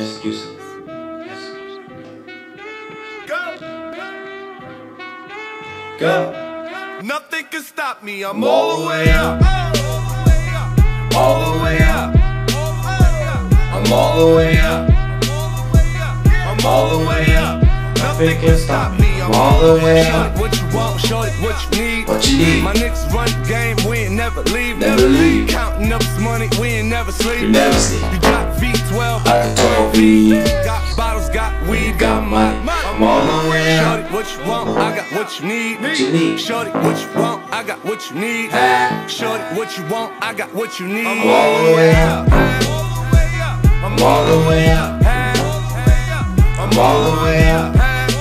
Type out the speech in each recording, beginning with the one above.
Exclusive. Go. Nothing can stop me. I'm all the way up. All the way up. I'm all the way up. I'm all the way up. Nothing can stop me. I'm all the way up. What you want, shorty, what you need. What you need. My niggas run the game, we ain't never leave. Never leave. Counting up this money, we ain't never sleep. You never sleep. You got V12, I got 12 V. got bottles, got weed, got money. I'm all the way up. Shorty, what you want, I got what you need. What you need. Shorty, what you want, I got what you need. Ah. Shorty, what you want, I got what you need. I'm all the way up. I'm I'm all the way up. I'm all the way up.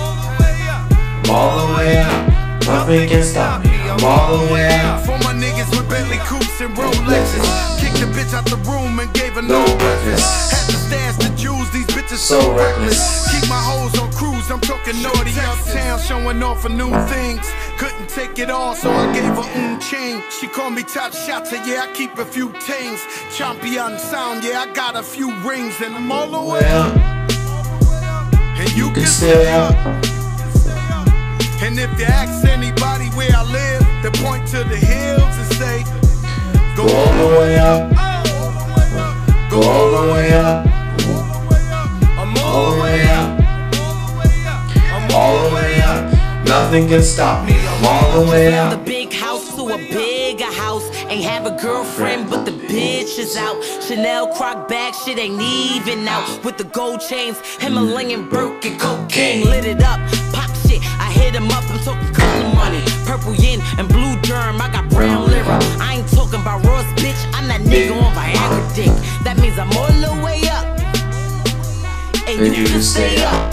I'm all the way up. Nothing can stop me. I'm all the way up. For my niggas with Bentley coupes and Rolexes, kicked the bitch out the room and gave her no breakfast. Had to stash the jewels, these bitches so reckless. Keep my hoes on cruise, I'm talking naughty uptown, showing off for new things. Couldn't take it all, so I gave her chain. She called me top shotter, yeah, I keep a few tings. Champion sound, yeah, I got a few rings, and I'm all the way up. And you can stay up. And if you ask anybody where I live, they point to the hills and say, Go all the way up. Go all the way up. I'm All the way up. I'm All the way up. Nothing can stop me. I'm all the way The up. big house to a bigger house. Ain't have a girlfriend, but the bitch is out. Chanel croc bag, shit ain't even out. With the gold chains, Himalayan Birkin, cocaine lit it up. Pop shit, I hit him up, I'm talking color money. Purple yin and blue germ, I got brown liver. I ain't talking about Ross, bitch, I'm that nigga on Viagra dick. That means I'm all the way up. And you can stay up.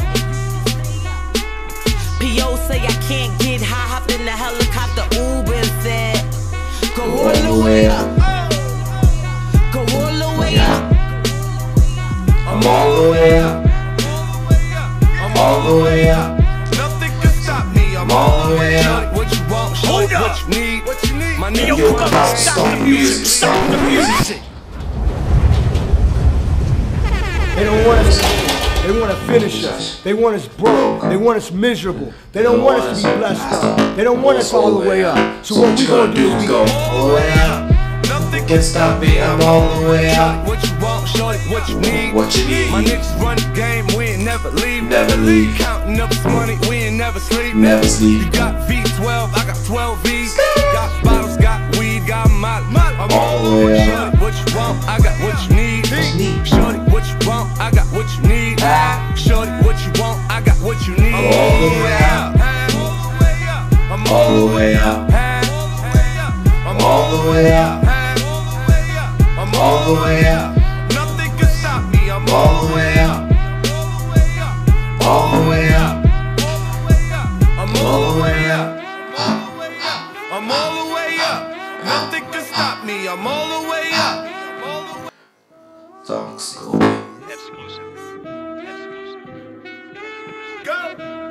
P.O. say I can't get high, hopped in the helicopter, Uber and said, go all the way up. Go all the way up. I'm all the way up. I'm all the way up. Nothing can stop me. I'm all the way up. What you want, shorty, what you need. What you need. My nigga, Yo, come on, stop the music. Stop the music. They don't want us. They want to finish us. They want us broke. They want us miserable. They don't want us to be blessed up. They don't want us all the way up. So what we gonna do is we go all the way up. Nothing Can't stop me. I'm all the way up. What you want, shorty, what you need. What you need. My niggas run the game, we ain't never leave. Never leave. Counting up this money, we ain't never sleep. Never sleep. You got V12, I got 12 V's. Got bottles, got weed, got molly. I'm all the way up. Shorty, what you want, I got what you need. Shorty, what you want, I got what you need. Shorty, what you want, I got what you need. I'm all the way up. I'm All the way up. I'm All the way up. I'm All the way up. Nothing can stop me. I'm All the way up. All the way up. I'm All the way up. I'm all the way up. Nothing can stop me. I'm all the way up. Talk slow. Go.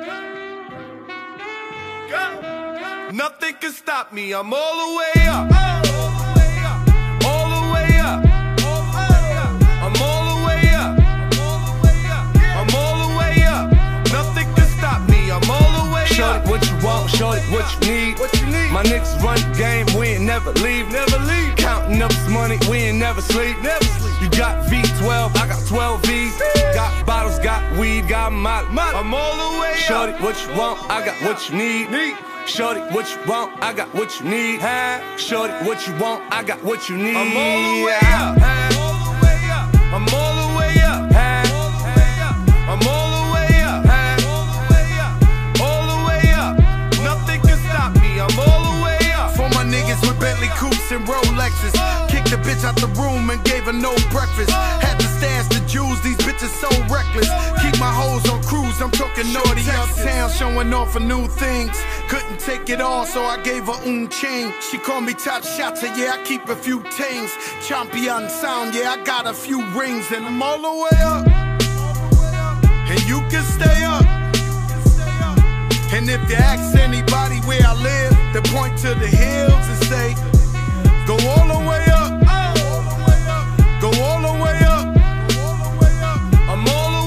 Go. Nothing can stop me. I'm all the way up. All the way up. I'm all the way up. I'm all the way up. Nothing can stop me. I'm all the way up. Shorty, what you want, shorty, what you need. What you need. My niggas run the game, we ain't never leave. Never leave. Counting up this money, we ain't never sleep. Never sleep. You got V12, I got 12 V's. Got bottles, got weed, got molly. I'm all the way up. Shorty, what you want, I got what you need. Shorty, what you want, I got what you need. Shorty, what you want, I got what you need. I'm all the way up. I'm all the way up. I'm all the way up. All the way up. Nothing can stop me. I'm all the way up. For my niggas with Bentley coupes and Rolexes, kicked the bitch out the room and gave her no breakfast. Had to stash the jewels, these bitches so reckless. Keep my hoes on cruise, I'm talking naughty uptown, showing off for new things. Couldn't take it all, so I gave her chain. She called me top shotter, yeah, I keep a few tings. Champion sound, yeah, I got a few rings, and I'm all the way up. And you can stay up. And if you ask anybody where I live, they point to the hills and say, go all the way up. Go all the way up. I'm all the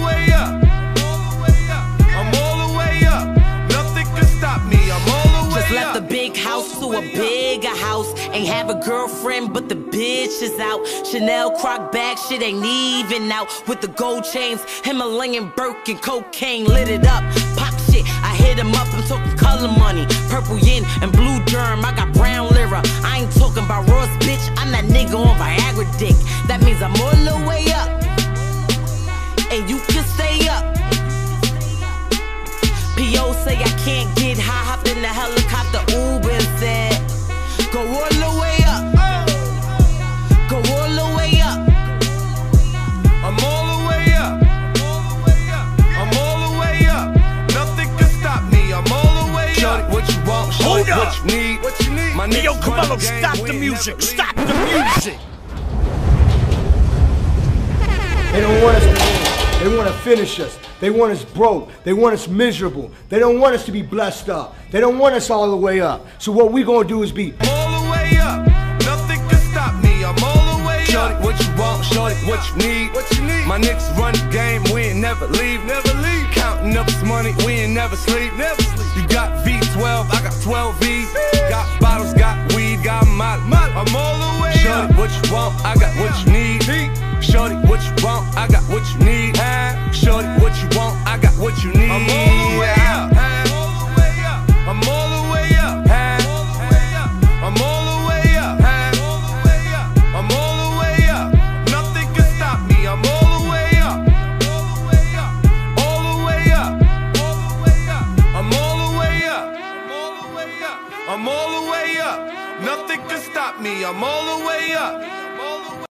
girlfriend, but the bitch is out. Chanel croc bag, shit ain't even out. With the gold chains, Himalayan Birkin, cocaine lit it up. Pop shit, I hit him up, I'm talking color money. Purple yin and blue germ, I got brown lira. I ain't talking about Ross, bitch, I'm that nigga on Viagra dick. That means I'm all the way up, and you can stay up. P.O. say I can't get high, hopped in the helicopter, Uber and said, go all the way up, go all the way up. I'm all the way up, I'm all the way up. Nothing can stop me, I'm all the way up. Shorty, what you want, shorty, what you need, what you need. My Hey, yo, niggas Carmelo, run the game, stop we the ain't music, never leave. stop the music. They don't want us to win. They want to finish us. They want us broke. They want us miserable. They don't want us to be blessed up. They don't want us all the way up. So what we gonna do is be All the way up, nothing can stop me, I'm all the way up. Shorty, what you want, shorty, what you need, what you need. My niggas run the game, we ain't never leave, never leave. Counting up this money, we ain't never sleep, never sleep. You got V12, I got 12 V's. Got bottles, got weed, got molly. I'm all the way up. Shorty, what you want, I got